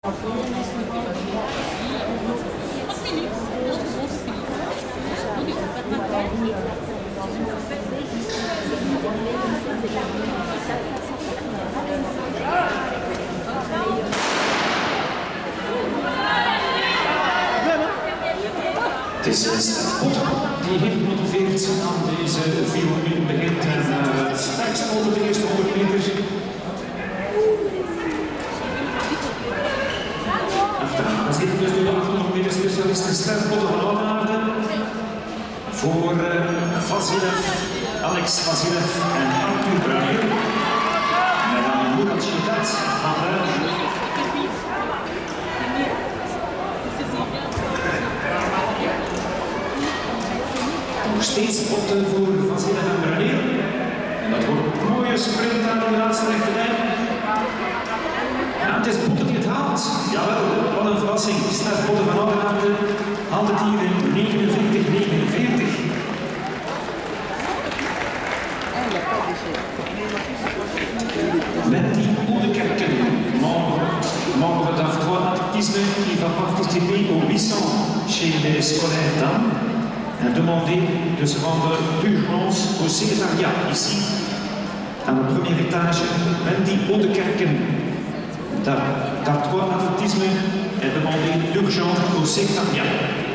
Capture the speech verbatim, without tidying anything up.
Het is Stef Potter die heel gemotiveerd aan deze vier minuten begint en uh, het sterkst over de eerste honderd meter. Achteraan zit dus nu de achthonderd meter specialisten Stef Potter van Oudenaarde voor uh, Vasilev, Alex Vasilev en Arthur Bruijer. Met dan Murat Shedat aan de nog steeds Potter voor Vasilev en Bruijer. En dat wordt een mooie sprint aan de laatste rechte lijn. Ja, het is Potter die het haalt. Jawel, wat een verrassing. Stef Potter van Oudenaarde haalt het hier in negenenveertig negenenveertig. Wendy Oudekerken, membre, membre d'Artois Athlétisme, qui va participer au huit cents chez les scolaires dames, a demandé de se rendre d'urgence au secrétariat ici, à le premier étage. Wendy Oudekerken d'Artois Athlétisme a demandé d'urgence au secrétariat.